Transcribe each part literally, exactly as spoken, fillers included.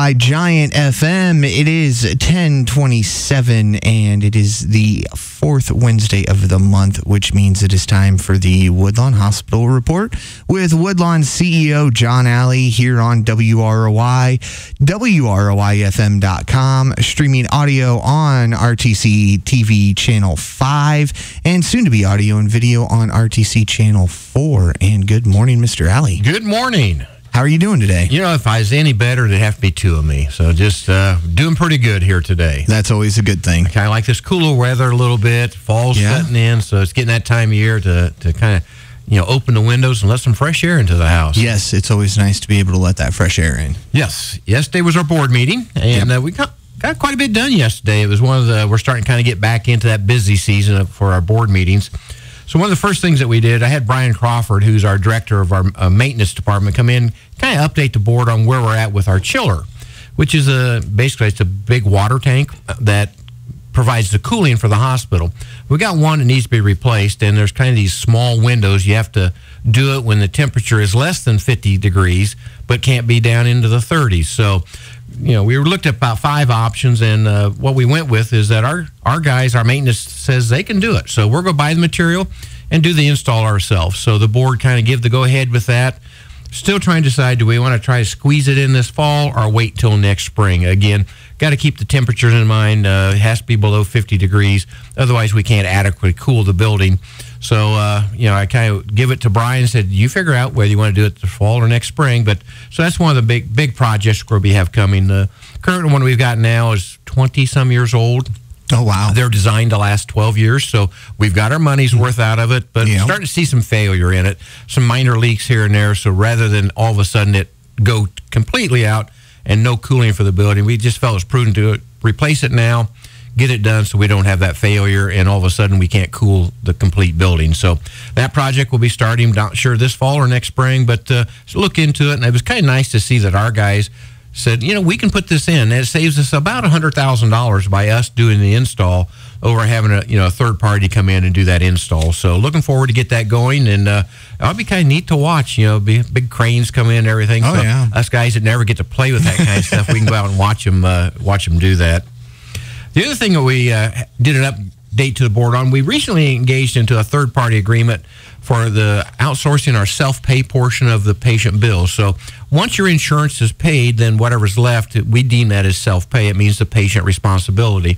by Giant F M. It is ten twenty-seven, and it is the fourth Wednesday of the month, which means it is time for the Woodlawn Hospital Report with Woodlawn C E O John Alley here on W R O I, W R O I F M dot com, streaming audio on R T C T V Channel five, and soon to be audio and video on R T C Channel four. And good morning, Mister Alley. Good morning. How are you doing today? You know, if I was any better, it'd have to be two of me. So just uh, doing pretty good here today. That's always a good thing. Kind of like this cooler weather a little bit. Fall's Yeah. setting in, so it's getting that time of year to, to kind of, you know, open the windows and let some fresh air into the house. Yes, it's always nice to be able to let that fresh air in. Yes. Yesterday was our board meeting, and Yep. uh, we got, got quite a bit done yesterday. It was one of the, we're starting to kind of get back into that busy season for our board meetings. So one of the first things that we did, I had Brian Crawford, who's our director of our uh, maintenance department, come in, kind of update the board on where we're at with our chiller, which is a basically it's a big water tank that provides the cooling for the hospital. We got one that needs to be replaced, and there's kind of these small windows. You have to do it when the temperature is less than fifty degrees, but can't be down into the thirties. So, you know, we looked at about five options, and uh, what we went with is that our, our guys, our maintenance says they can do it. So we're going to buy the material and do the install ourselves. So the board kind of give the go-ahead with that. Still trying to decide, do we want to try to squeeze it in this fall or wait till next spring? Again, got to keep the temperatures in mind. Uh, it has to be below fifty degrees. Otherwise, we can't adequately cool the building. So, uh, you know, I kind of give it to Brian and said, you figure out whether you want to do it this fall or next spring. But so that's one of the big, big projects we have coming. The current one we've got now is twenty-some years old. Oh, wow. They're designed to last twelve years, so we've got our money's worth out of it, but Yeah. starting to see some failure in it, some minor leaks here and there, so rather than all of a sudden it go completely out and no cooling for the building, we just felt it was prudent to replace it now, get it done so we don't have that failure, and all of a sudden we can't cool the complete building. So that project will be starting, not sure this fall or next spring, but uh, so look into it, and it was kind of nice to see that our guys said, you know, we can put this in. And it saves us about one hundred thousand dollars by us doing the install over having a, you know, a third party come in and do that install. So looking forward to get that going. And uh, it'll be kind of neat to watch, you know, be, big cranes come in and everything. Oh, so yeah. Us guys that never get to play with that kind of stuff, we can go out and watch them, uh, watch them do that. The other thing that we uh, did an update to the board on, we recently engaged into a third party agreement for the outsourcing our self-pay portion of the patient bill. So once your insurance is paid, then whatever's left, we deem that as self-pay. It means the patient responsibility.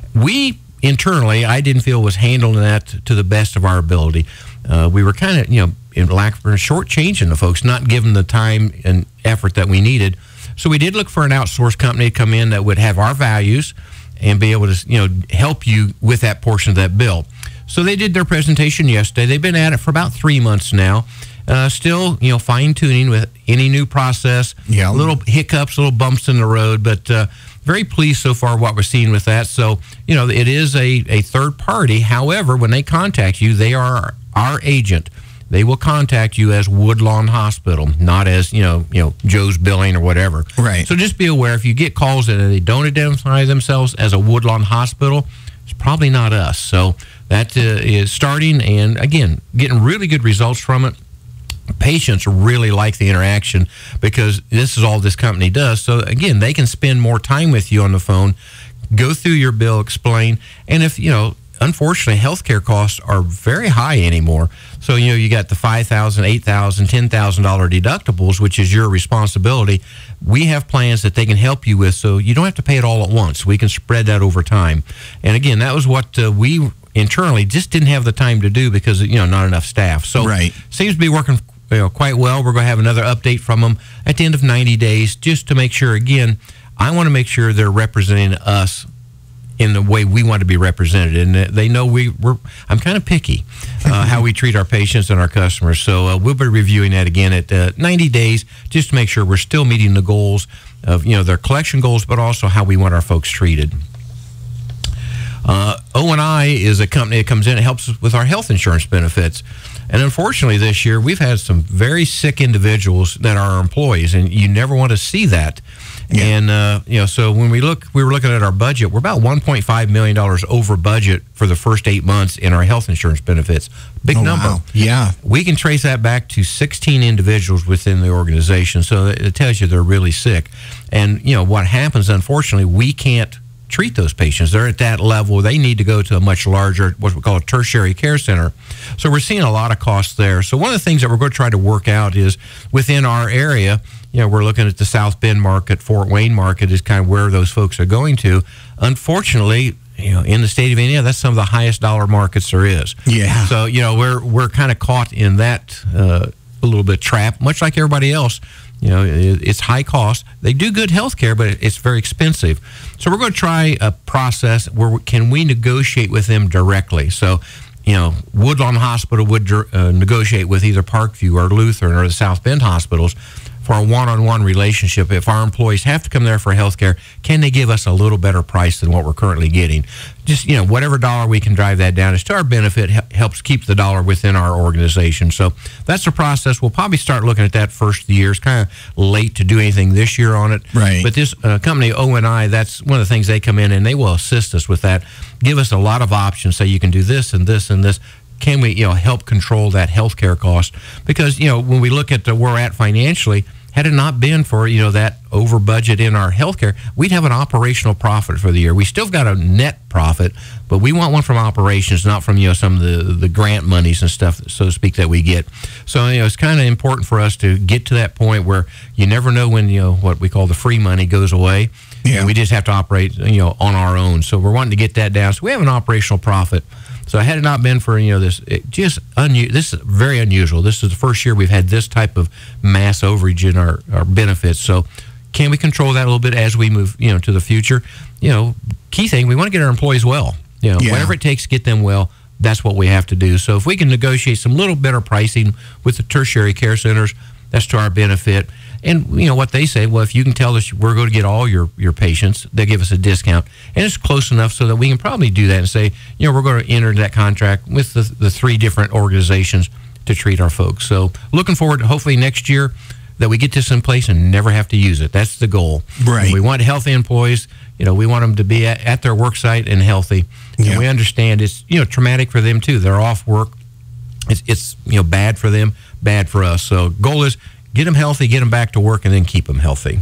We internally, I didn't feel was handling that to the best of our ability. Uh, we were kind of, you know, in lack of shortchanging the folks, not giving the time and effort that we needed. So we did look for an outsourced company to come in that would have our values and be able to, you know, help you with that portion of that bill. So they did their presentation yesterday. They've been at it for about three months now. Uh, still, you know, fine-tuning with any new process. Yeah. Little hiccups, little bumps in the road, but uh, very pleased so far what we're seeing with that. So, you know, it is a, a third party. However, when they contact you, they are our agent. They will contact you as Woodlawn Hospital, not as, you know, you know, Joe's Billing or whatever. Right. So just be aware, if you get calls and they don't identify themselves as a Woodlawn Hospital, it's probably not us. So that uh, is starting, and again, getting really good results from it. Patients really like the interaction because this is all this company does. So again, they can spend more time with you on the phone, go through your bill, explain, and if, you know, unfortunately, healthcare costs are very high anymore. So, you know, you got the five thousand dollars, eight thousand dollars, ten thousand dollars deductibles, which is your responsibility. We have plans that they can help you with, so you don't have to pay it all at once. We can spread that over time. And again, that was what uh, we internally just didn't have the time to do because, you know, not enough staff. So Right. seems to be working, you know, quite well. We're going to have another update from them at the end of ninety days just to make sure, again, I want to make sure they're representing us in the way we want to be represented, and they know we, we're. I'm kind of picky uh, how we treat our patients and our customers. So uh, we'll be reviewing that again at uh, ninety days, just to make sure we're still meeting the goals of, you know, their collection goals, but also how we want our folks treated. Uh, O and I is a company that comes in and helps us with our health insurance benefits. And unfortunately, this year we've had some very sick individuals that are our employees, and you never want to see that. Yeah. And, uh, you know, so when we look, we were looking at our budget, we're about one point five million dollars over budget for the first eight months in our health insurance benefits. Big Oh, number. wow. Yeah. We can trace that back to sixteen individuals within the organization. So it tells you they're really sick. And, you know, what happens, unfortunately, we can't treat those patients. They're at that level. They need to go to a much larger, what we call a tertiary care center. So we're seeing a lot of costs there. So one of the things that we're going to try to work out is within our area, you know, we're looking at the South Bend market, Fort Wayne market is kind of where those folks are going to. Unfortunately, you know, in the state of Indiana, that's some of the highest dollar markets there is. Yeah. So, you know, we're we're kind of caught in that uh, a little bit trap, much like everybody else. You know, it, it's high cost. They do good health care, but it's very expensive. So we're going to try a process where we, can we negotiate with them directly. So, you know, Woodlawn Hospital would uh, negotiate with either Parkview or Lutheran or the South Bend hospitals for a one-on-one relationship. If our employees have to come there for health care, can they give us a little better price than what we're currently getting? Just, you know, whatever dollar we can drive that down is to our benefit, helps keep the dollar within our organization. So that's the process. We'll probably start looking at that first of the year. It's kind of late to do anything this year on it. Right. But this uh, company, O and I, that's one of the things they come in and they will assist us with that, give us a lot of options, say you can do this and this and this. Can we, you know, help control that healthcare cost? Because, you know, when we look at the, where we're at financially, had it not been for, you know, that over budget in our healthcare, we'd have an operational profit for the year. We still got a net profit, but we want one from operations, not from, you know, some of the, the grant monies and stuff, so to speak, that we get. So, you know, it's kind of important for us to get to that point where you never know when, you know, what we call the free money goes away. Yeah. And we just have to operate, you know, on our own. So we're wanting to get that down. So we have an operational profit. So had it not been for, you know, this, it just unu- this is very unusual. This is the first year we've had this type of mass overage in our, our benefits. So can we control that a little bit as we move, you know, to the future? You know, key thing, we want to get our employees well. You know, Yeah. whatever it takes to get them well, that's what we have to do. So if we can negotiate some little better pricing with the tertiary care centers, that's to our benefit. And, you know, what they say, well, if you can tell us we're going to get all your, your patients, they'll give us a discount. And it's close enough so that we can probably do that and say, you know, we're going to enter that contract with the, the three different organizations to treat our folks. So looking forward to hopefully next year that we get this in place and never have to use it. That's the goal. Right. And we want healthy employees. You know, we want them to be at, at their work site and healthy. Yeah. And we understand it's, you know, traumatic for them too. They're off work. It's, it's, you know, bad for them, bad for us. So goal is get them healthy, get them back to work, and then keep them healthy.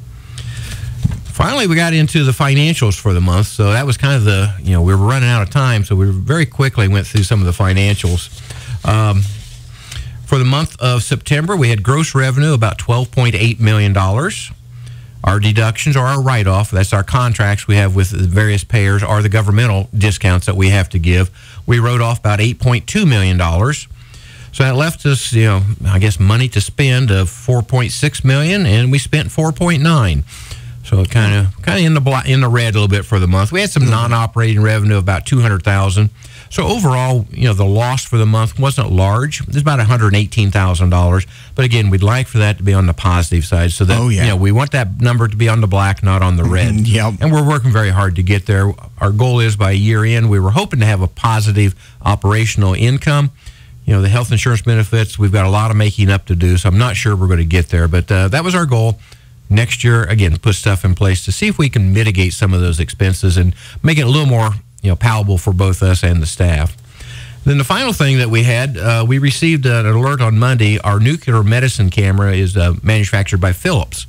Finally, we got into the financials for the month. So that was kind of the, you know, we were running out of time. So we very quickly went through some of the financials. Um, for the month of September, we had gross revenue about twelve point eight million dollars. Our deductions are our write-off. That's our contracts we have with the various payers, are the governmental discounts that we have to give. We wrote off about eight point two million dollars. So that left us, you know, I guess money to spend of four point six million dollars, and we spent four point nine. So kind of kind of in the black, in the red a little bit for the month. We had some non-operating revenue of about two hundred thousand dollars. So overall, you know, the loss for the month wasn't large. It was about one hundred eighteen thousand dollars. But again, we'd like for that to be on the positive side, so that, oh, yeah. you know, we want that number to be on the black, not on the red. Yep. And we're working very hard to get there. Our goal is by year end, we were hoping to have a positive operational income. You know, the health insurance benefits, we've got a lot of making up to do, so I'm not sure we're going to get there. But uh, that was our goal. Next year, again, put stuff in place to see if we can mitigate some of those expenses and make it a little more, you know, palatable for both us and the staff. Then the final thing that we had, uh, we received an alert on Monday. Our nuclear medicine camera is uh, manufactured by Philips.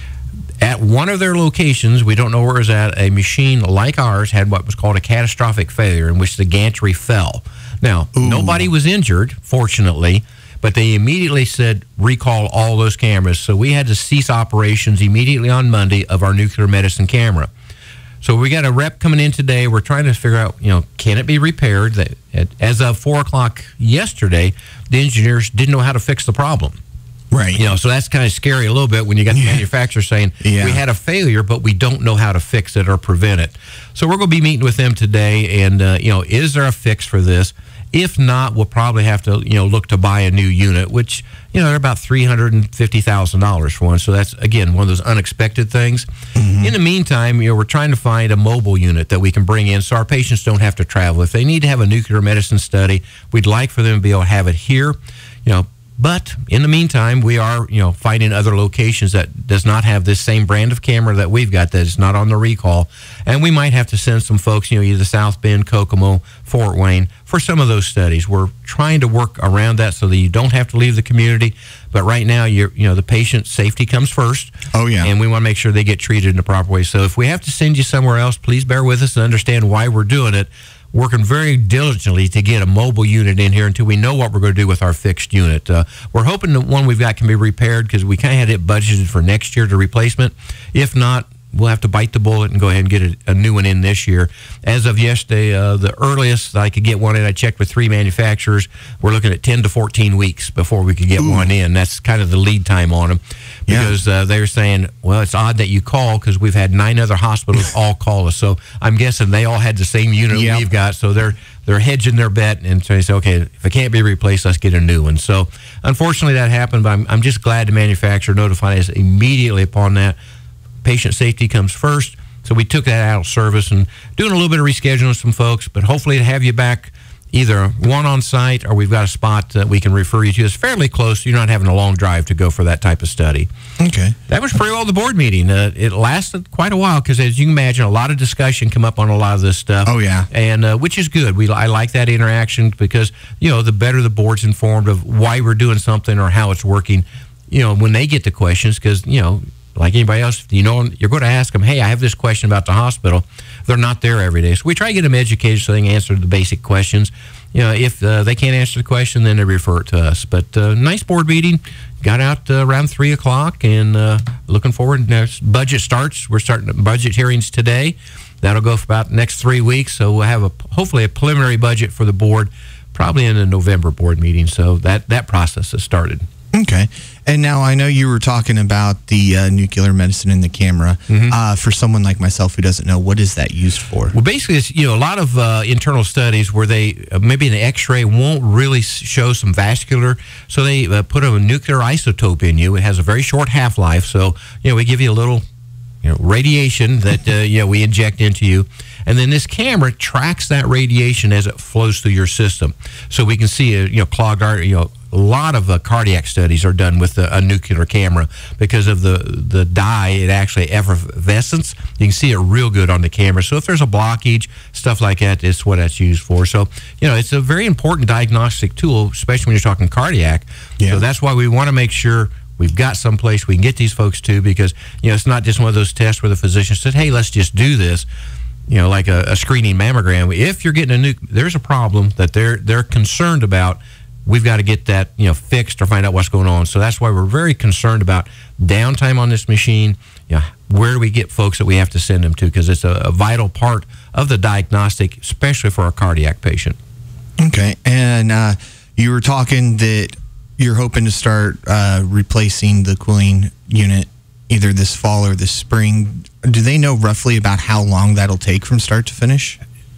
At one of their locations, we don't know where it was at, a machine like ours had what was called a catastrophic failure in which the gantry fell. Now, Ooh. Nobody was injured, fortunately, but they immediately said recall all those cameras. So we had to cease operations immediately on Monday of our nuclear medicine camera. So we got a rep coming in today. We're trying to figure out, you know, can it be repaired? As of four o'clock yesterday, the engineers didn't know how to fix the problem. Right. You know, so that's kind of scary a little bit when you got the yeah. manufacturer saying, yeah. we had a failure, but we don't know how to fix it or prevent it. So we're going to be meeting with them today, and, uh, you know, is there a fix for this? If not, we'll probably have to, you know, look to buy a new unit, which, you know, they're about three hundred fifty thousand dollars for one. So that's, again, one of those unexpected things. Mm-hmm. In the meantime, you know, we're trying to find a mobile unit that we can bring in so our patients don't have to travel. If they need to have a nuclear medicine study, we'd like for them to be able to have it here. You know, But in the meantime, we are, you know, finding other locations that does not have this same brand of camera that we've got, that is not on the recall. And we might have to send some folks, you know, either South Bend, Kokomo, Fort Wayne, for some of those studies. We're trying to work around that so that you don't have to leave the community. But right now, you're, you know, the patient safety comes first. Oh, yeah. And we want to make sure they get treated in the proper way. So if we have to send you somewhere else, please bear with us and understand why we're doing it. Working very diligently to get a mobile unit in here until we know what we're going to do with our fixed unit. Uh, we're hoping the one we've got can be repaired because we kind of had it budgeted for next year to replacement. If not, we'll have to bite the bullet and go ahead and get a, a new one in this year. As of yesterday, uh, the earliest I could get one in, I checked with three manufacturers, we're looking at ten to fourteen weeks before we could get Ooh. one in. That's kind of the lead time on them. Because yeah. uh, they're saying, well, it's odd that you call because we've had nine other hospitals all call us. So I'm guessing they all had the same unit yep. we've got. So they're they're hedging their bet. And so they say, okay, if it can't be replaced, let's get a new one. So unfortunately that happened, but I'm, I'm just glad the manufacturer notified us immediately upon that. Patient safety comes first. So we took that out of service and doing a little bit of rescheduling with some folks, but hopefully to have you back either one on site or we've got a spot that we can refer you to. It's fairly close. You're not having a long drive to go for that type of study. Okay. That was pretty well the board meeting. Uh, it lasted quite a while because, as you can imagine, a lot of discussion come up on a lot of this stuff. Oh, yeah. And uh, which is good. We I like that interaction because, you know, the better the board's informed of why we're doing something or how it's working, you know, when they get the questions, because, you know, like anybody else, you know, you're going to ask them, hey, I have this question about the hospital. They're not there every day. So we try to get them educated so they can answer the basic questions. You know, if uh, they can't answer the question, then they refer it to us. But uh, nice board meeting. Got out uh, around three o'clock and uh, looking forward. Next budget starts. We're starting budget hearings today. That'll go for about the next three weeks. So we'll have a hopefully a preliminary budget for the board probably in the November board meeting. So that, that process has started. Okay. And now I know you were talking about the uh, nuclear medicine in the camera. Mm-hmm. Uh, for someone like myself who doesn't know, what is that used for? Well, basically, it's, you know, a lot of uh, internal studies where they, uh, maybe an x-ray won't really show some vascular, so they uh, put a nuclear isotope in you. It has a very short half-life, so, you know, we give you a little, you know, radiation that, uh, you know, we inject into you. And then this camera tracks that radiation as it flows through your system. So we can see, a, you know, clogged artery, you know, a lot of uh, cardiac studies are done with a, a nuclear camera because of the the dye. It actually effervescence. You can see it real good on the camera. So if there's a blockage, stuff like that, it's what that's used for. So, you know, it's a very important diagnostic tool, especially when you're talking cardiac. Yeah. So that's why we want to make sure we've got some place we can get these folks to, because, you know, it's not just one of those tests where the physician said, hey, let's just do this. You know, like a, a screening mammogram. If you're getting a new, there's a problem that they're they're concerned about. We've got to get that, you know, fixed or find out what's going on. So that's why we're very concerned about downtime on this machine. You know, where do we get folks that we have to send them to? Because it's a, a vital part of the diagnostic, especially for a cardiac patient. Okay. And uh, you were talking that you're hoping to start uh, replacing the cooling unit either this fall or this spring. Do they know roughly about how long that'll take from start to finish?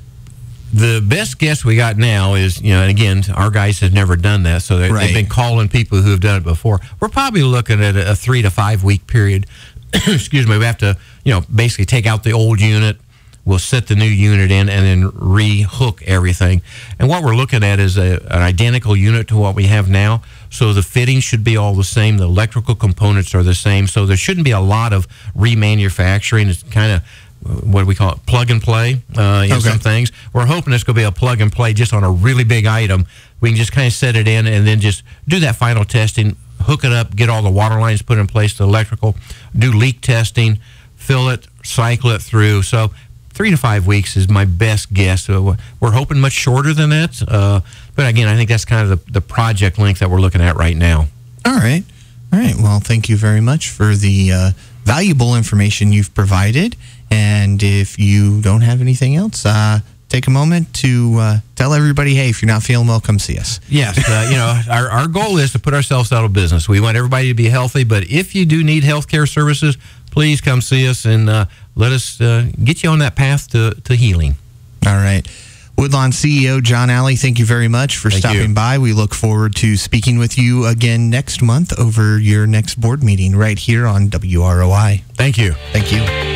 The best guess we got now is, you know, and again, our guys have never done that, so they, right. they've been calling people who have done it before. We're probably looking at a, a three to five week period. Excuse me. We have to, you know, basically take out the old unit. We'll set the new unit in and then re-hook everything. And what we're looking at is a, an identical unit to what we have now. So the fittings should be all the same. The electrical components are the same. So there shouldn't be a lot of remanufacturing. It's kind of, what do we call it, plug and play uh, in okay. some things. We're hoping it's going to be a plug and play just on a really big item. We can just kind of set it in and then just do that final testing, hook it up, get all the water lines put in place, the electrical, do leak testing, fill it, cycle it through. So three to five weeks is my best guess. So we're hoping much shorter than that. Uh, but again, I think that's kind of the, the project length that we're looking at right now. All right. All right. Well, thank you very much for the uh, valuable information you've provided. And if you don't have anything else, uh, take a moment to uh, tell everybody, hey, if you're not feeling well, come see us. Yes. Uh, you know, our, our goal is to put ourselves out of business. We want everybody to be healthy. But if you do need health care services, please come see us and uh, let us uh, get you on that path to, to healing. All right. Woodlawn C E O John Alley, thank you very much for thank stopping you. by. We look forward to speaking with you again next month over your next board meeting right here on W R O I. Thank you. Thank you.